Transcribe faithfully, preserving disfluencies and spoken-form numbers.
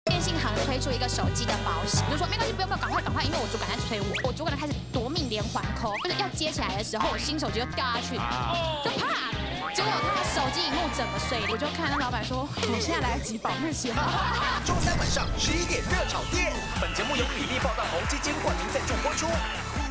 电信行推出一个手机的保险，就说没关系，不用不用，赶快赶快，因为我主管在催我，我主管就开始夺命连环扣，就是要接起来的时候，我新手机就掉下去，就啪，结果他的手机荧幕整个碎裂，我就看那老板说，我现在来得及保那些吗？ 周三晚上十一点热炒店，本节目由米粒报道基金冠名赞助播出。